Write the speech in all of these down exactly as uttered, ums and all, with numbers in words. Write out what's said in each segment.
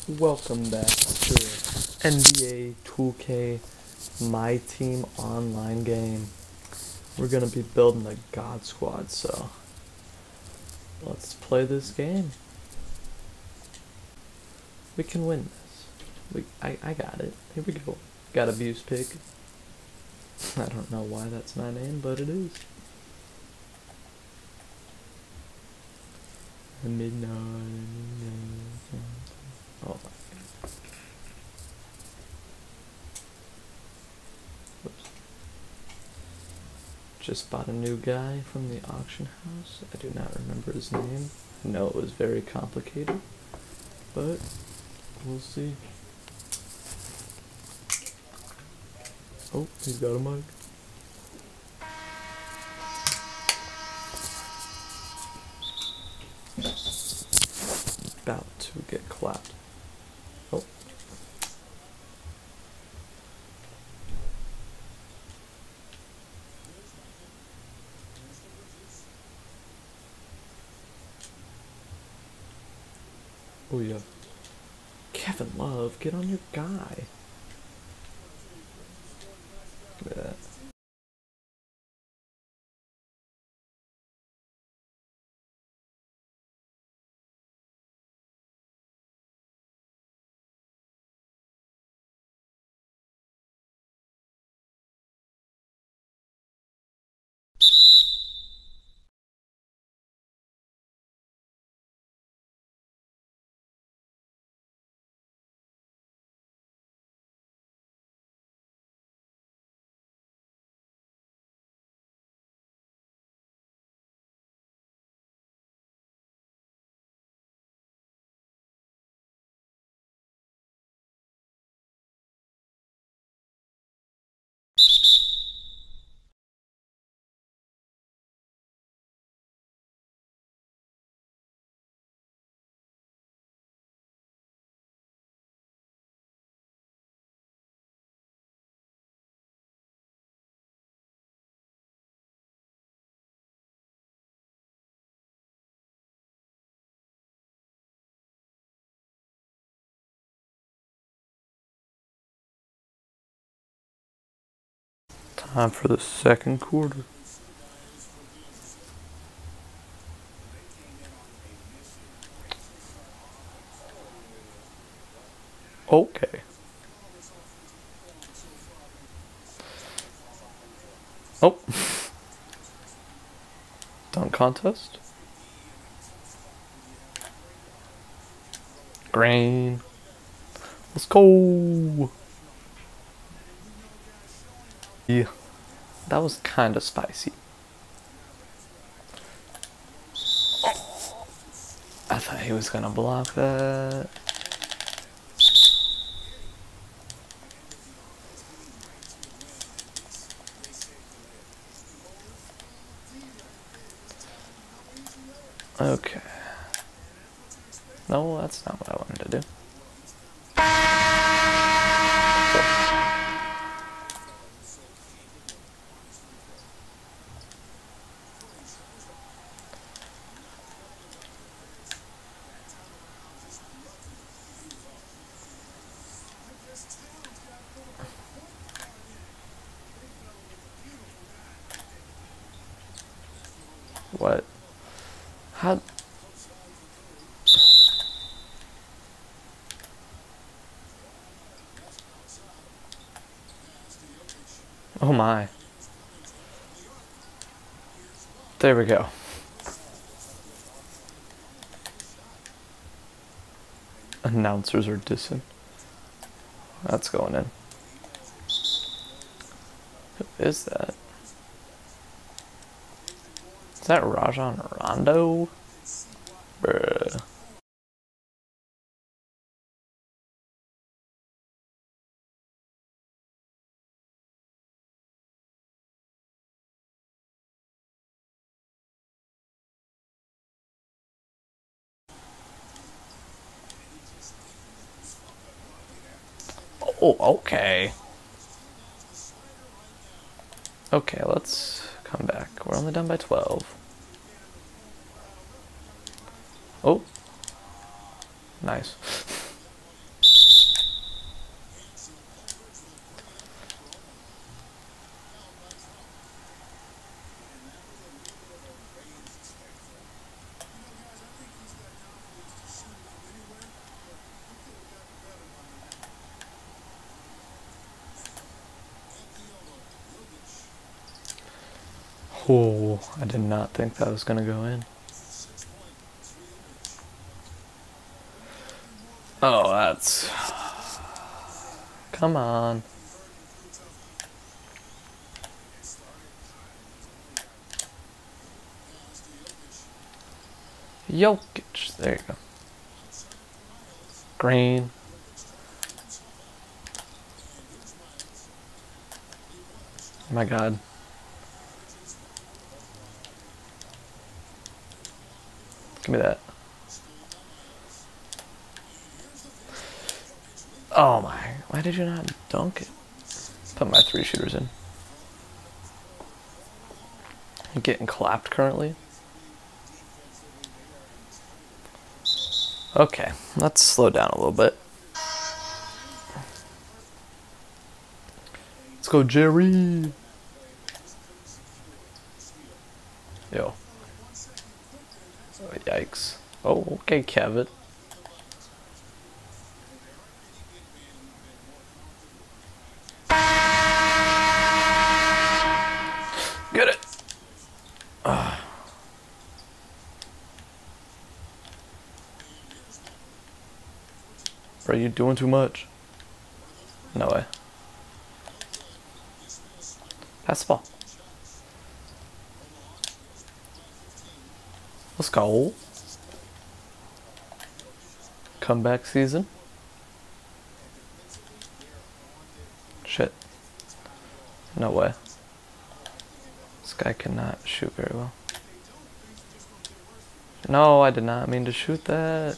Welcome back to N B A two K My Team online game. We're gonna be building a God Squad, so let's play this game. We can win this. We, I, I got it. Here we go. Got Abuse Pig. I don't know why that's my name, but it is. Midnight. Oh my god. Whoops. Just bought a new guy from the auction house. I do not remember his name. I know it was very complicated, but we'll see. Oh, he's got a mug. About to get clapped. Oh. Oh yeah. Kevin Love, get on your guy. Look at that. Time for the second quarter. Okay. Oh. Dunk contest. Green. Let's go. Yeah. That was kind of spicy. I thought he was gonna block that. Okay. No, that's not what I wanted to do. What? How? Oh my. There we go. Announcers are dissing. That's going in. Who is that? Is that Rajon Rondo? Bruh. Oh, okay. Okay, let's come back. We're only down by twelve. Oh. Nice. Oh, I did not think that was going to go in. Oh, that's... Come on. Jokic. There you go. Green. Oh my God. Give me that. Oh my. Why did you not dunk it? Put my three shooters in. I'm getting clapped currently. Okay, let's slow down a little bit. Let's go, Jerry. Yo. Oh, yikes. Oh, okay, Kevin. Get it. Uh. Bro, you doing too much. No way. Pass the ball. Let's go. Comeback season. Shit. No way. This guy cannot shoot very well. No, I did not mean to shoot that.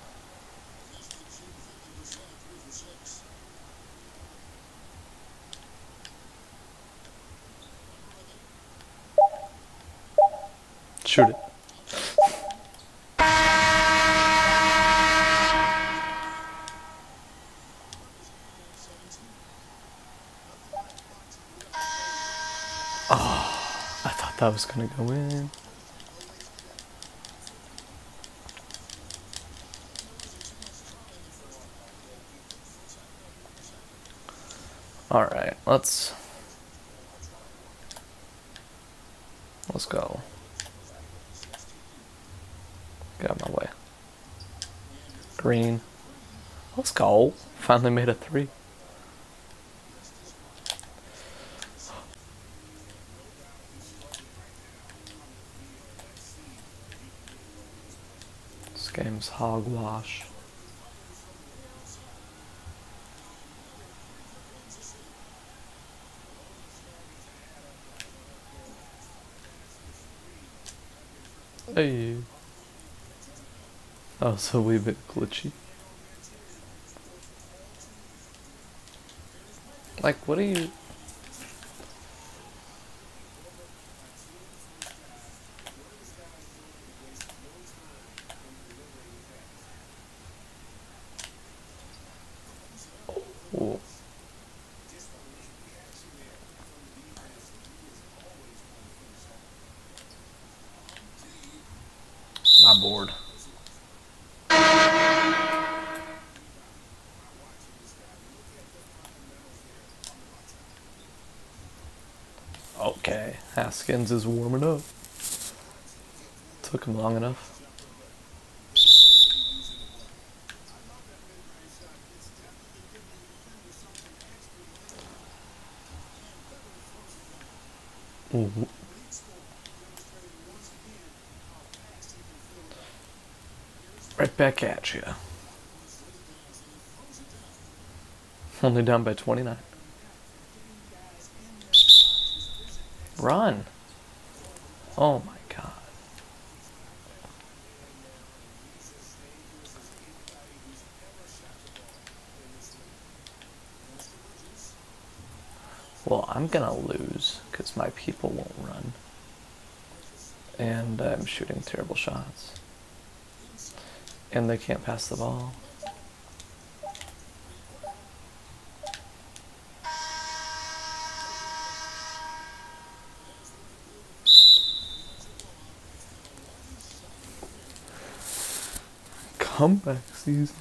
Shoot it. Oh, I thought that was gonna go in. All right, let's let's go. Get out of my way. Green. Let's go. Finally made a three. This game's hogwash. Hey. That was a wee bit glitchy. Like, what are you... Oh. My board. Okay, Haskins is warming up. Took him long enough. Ooh. Right back at you. Only down by twenty-nine. Run. Oh my God. Well, I'm gonna lose because my people won't run. And I'm shooting terrible shots. And they can't pass the ball. Comeback season.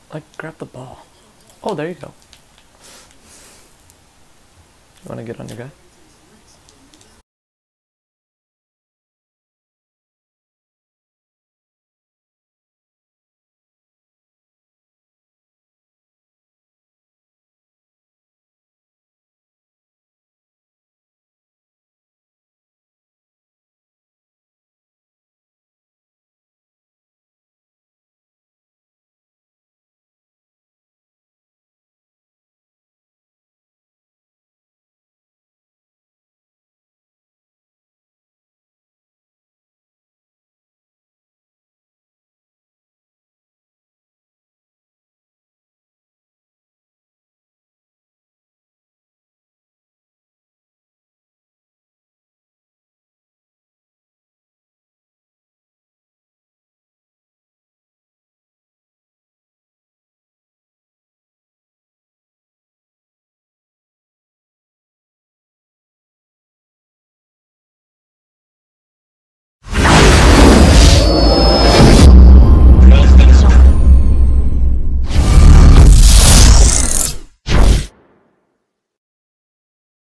Like, grab the ball. Oh, there you go. You wanna get on your guy?